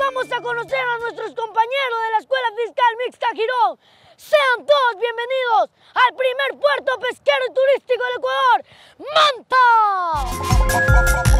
vamos a conocer a nuestros compañeros de la Escuela Fiscal Mixta Girón. Sean todos bienvenidos al primer puerto pesquero y turístico del Ecuador, Manta.